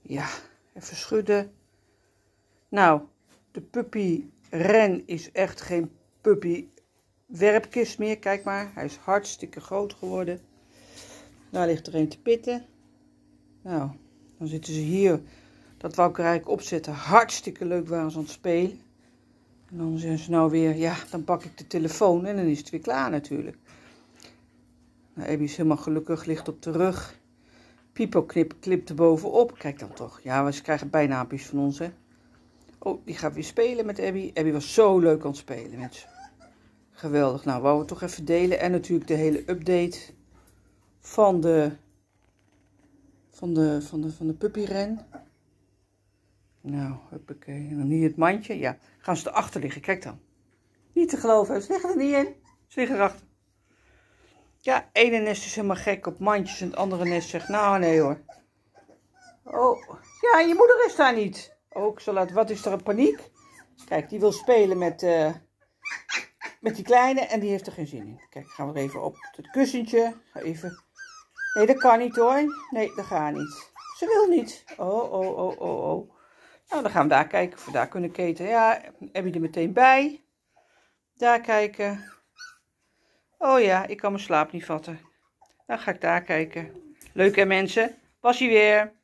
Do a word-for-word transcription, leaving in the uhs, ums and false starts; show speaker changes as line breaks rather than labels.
Ja, even schudden. Nou, de puppy Ren is echt geen puppy werpkist meer. Kijk maar, hij is hartstikke groot geworden. Daar ligt er een te pitten. Nou, dan zitten ze hier. Dat wou ik er eigenlijk opzetten. Hartstikke leuk waren ze aan het spelen. En dan zijn ze nou weer, ja, dan pak ik de telefoon en dan is het weer klaar natuurlijk. Nou, Abby is helemaal gelukkig, ligt op de rug. Pipo knip, klipt er bovenop. Kijk dan toch. Ja, ze krijgen bijnaampjes van ons, hè. Oh, die gaat weer spelen met Abby. Abby was zo leuk aan het spelen met ze. Geweldig. Nou, wou we toch even delen. En natuurlijk de hele update van de, van de, van de, van de puppyren. Nou, huppakee. En dan hier het mandje. Ja, gaan ze erachter liggen. Kijk dan. Niet te geloven. Ze liggen er niet in. Ze liggen erachter. Ja, ene nest is helemaal gek op mandjes en het andere nest zegt, nou nee hoor. Oh, ja, je moeder is daar niet. Oh, ik zal laten, wat is er een paniek? Kijk, die wil spelen met, uh, met die kleine en die heeft er geen zin in. Kijk, gaan we even op het kussentje. Ga even. Nee, dat kan niet hoor. Nee, dat gaat niet. Ze wil niet. Oh, oh, oh, oh, oh. Nou, dan gaan we daar kijken of we daar kunnen keten. Ja, heb je er meteen bij. Daar kijken. Oh ja, ik kan mijn slaap niet vatten. Dan ga ik daar kijken. Leuk hè mensen? Was hij weer.